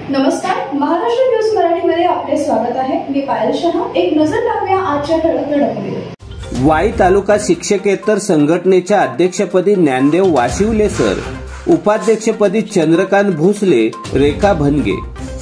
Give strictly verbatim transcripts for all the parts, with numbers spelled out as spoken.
नमस्कार, महाराष्ट्र न्यूज मराठीमध्ये आपले स्वागत आहे। मी पायल शहा। एक नजर टाकूया आजच्या ठळक घडामोडींवर। वाई तालुका शिक्षकेतर संघटनेच्या अध्यक्षपदी ज्ञानदेव वाशिवले सर, उपाध्यक्षपदी चंद्रकांत भोसले, रेखा भनगे।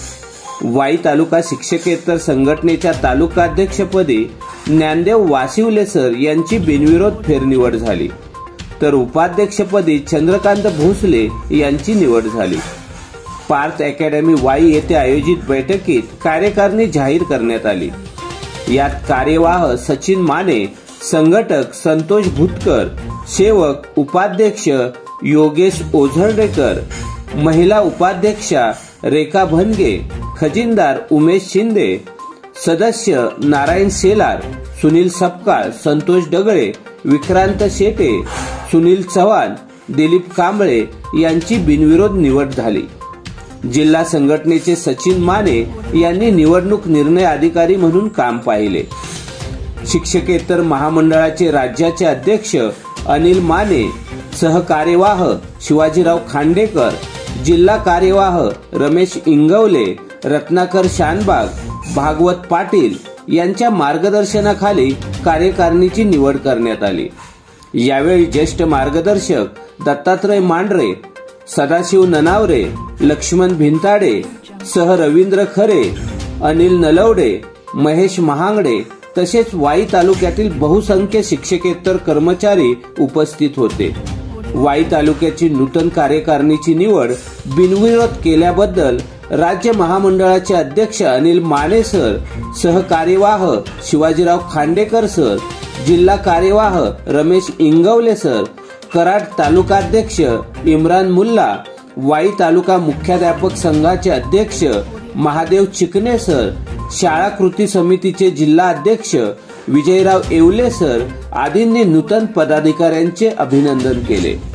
वाई तालुका शिक्षकेतर संघटनेच्या तालुकाध्यक्षपदी ज्ञानदेव वाशिवले सर यांची बिनविरोध फेरनिवड झाली, तर उपाध्यक्षपदी चंद्रकांत भोसले यांची निवड झाली। पार्थ अकॅडमी वाई येथे आयोजित बैठकीत कार्यकारिणी जाहीर करण्यात आली। यात कार्यवाह सचिन माने, संघटक संतोष भुतकर, सेवक उपाध्यक्ष योगेश ओझरडेकर, महिला उपाध्यक्षा रेखा भनगे, खजिनदार उमेश शिंदे, सदस्य नारायण शेलार, सुनील सपकाळ, संतोष डगळे, विक्रांत शेटे, सुनील चव्हाण, दिलीप कांबळे यांची बिनविरोध निवड झाली। जिल्हा संघटनेचे सचिन माने यांनी निवडणूक निर्णय अधिकारी म्हणून काम पाहिले। शिक्षकेतर महामंडळाचे राज्याचे अध्यक्ष अनिल माने, सहकार्यवाह शिवाजीराव खांडेकर, जिल्हा कार्यवाह रमेश इंगवले, रत्नाकर शानबाग, भागवत पाटील यांच्या मार्गदर्शनाखाली कार्यकारिणीची निवड करण्यात आली। यावेळी ज्येष्ठ मार्गदर्शक दत्तात्रय मांढरे, सदाशिव ननावरे, लक्ष्मण भिंताडे सह रवींद्र खरे, अनिल नलवडे, महेश महांगडे तसेच वाई तालुक्यातील बहुसंख्य शिक्षकेतर कर्मचारी उपस्थित होते। वाई तालुक्याची नूतन कार्यकारिणीची निवड बिनविरोध केल्याबद्दल राज्य महामंडळाचे अध्यक्ष अनिल माने सर, सहकार्यवाह शिवाजीराव खांडेकर सर, जिल्हा कार्यवाह रमेश इंगवले सर, कराड तालुकाध्यक्ष इम्रान मुल्ला, वाई तालुका मुख्याध्यापक संघाचे अध्यक्ष महादेव चिकणे सर, शाळा कृती समितीचे जिल्हा अध्यक्ष विजयराव येवले सर आदींनी नूतन पदाधिकाऱ्यांचे अभिनंदन केले।